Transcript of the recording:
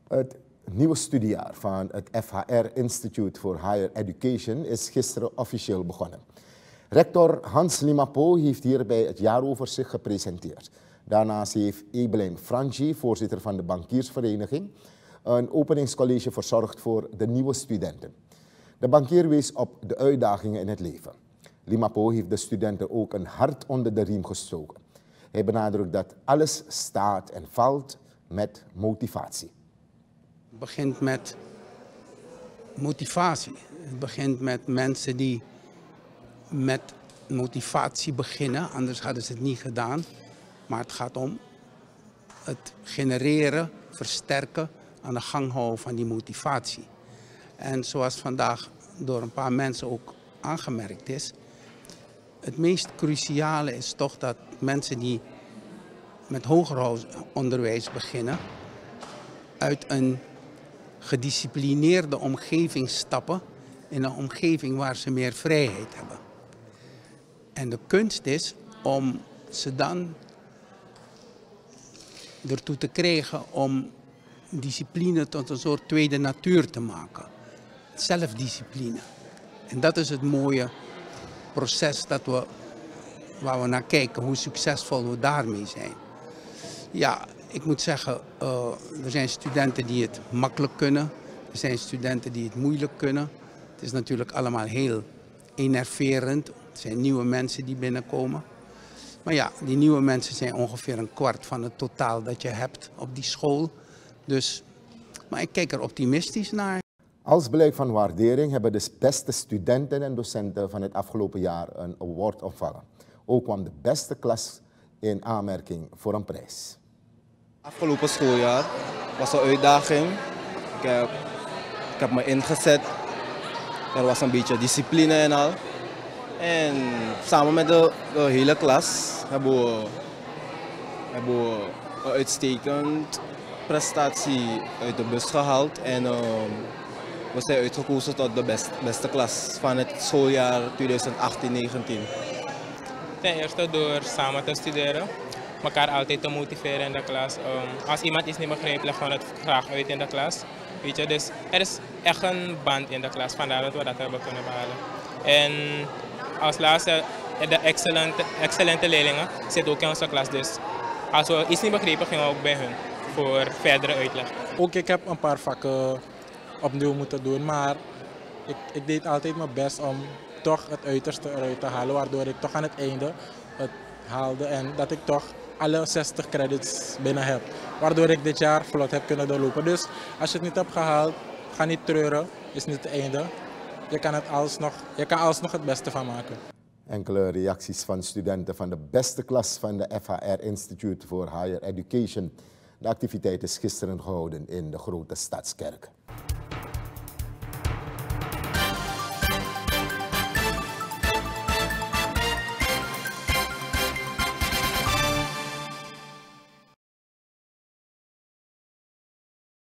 Het nieuwe studiejaar van het FHR Institute for Higher Education is gisteren officieel begonnen. Rector Hans Limapo heeft hierbij het jaaroverzicht gepresenteerd. Daarnaast heeft Ebelijn Franchi, voorzitter van de bankiersvereniging, een openingscollege verzorgd voor de nieuwe studenten. De bankier wees op de uitdagingen in het leven. Limapo heeft de studenten ook een hart onder de riem gestoken. Hij benadrukt dat alles staat en valt met motivatie. Het begint met motivatie. Het begint met mensen die met motivatie beginnen, anders hadden ze het niet gedaan. Maar het gaat om het genereren, versterken, aan de gang houden van die motivatie. En zoals vandaag door een paar mensen ook aangemerkt is, het meest cruciale is toch dat mensen die met hoger onderwijs beginnen, uit een gedisciplineerde omgeving stappen in een omgeving waar ze meer vrijheid hebben. En de kunst is om ze dan ertoe te krijgen om discipline tot een soort tweede natuur te maken. Zelfdiscipline. En dat is het mooie proces waar we naar kijken, hoe succesvol we daarmee zijn. Ja, ik moet zeggen, er zijn studenten die het makkelijk kunnen. Er zijn studenten die het moeilijk kunnen. Het is natuurlijk allemaal heel enerverend. Het zijn nieuwe mensen die binnenkomen. Maar ja, die nieuwe mensen zijn ongeveer een kwart van het totaal dat je hebt op die school. Maar ik kijk er optimistisch naar. Als blijk van waardering hebben de beste studenten en docenten van het afgelopen jaar een award ontvangen. Ook kwam de beste klas in aanmerking voor een prijs. Afgelopen schooljaar was een uitdaging. Ik heb me ingezet. Er was een beetje discipline en al. En samen met de hele klas hebben we een uitstekend prestatie uit de bus gehaald. En we zijn uitgekozen tot de beste klas van het schooljaar 2018-19. Ten eerste door samen te studeren, elkaar altijd te motiveren in de klas. Als iemand iets niet begrijpt, leggen we het graag uit in de klas. Weet je? Dus er is echt een band in de klas, vandaar dat we dat hebben kunnen behalen. En als laatste, de excellente leerlingen zitten ook in onze klas. Dus als we iets niet begrepen, gingen we ook bij hun voor verdere uitleg. Ook ik heb een paar vakken opnieuw moeten doen, maar ik deed altijd mijn best om toch het uiterste eruit te halen, waardoor ik toch aan het einde het haalde en dat ik toch alle 60 credits binnen heb. Waardoor ik dit jaar vlot heb kunnen doorlopen. Dus als je het niet hebt gehaald, ga niet treuren, is niet het einde. Je kan alsnog het beste van maken. Enkele reacties van studenten van de beste klas van de FHR Institute for Higher Education. De activiteit is gisteren gehouden in de Grote Stadskerk.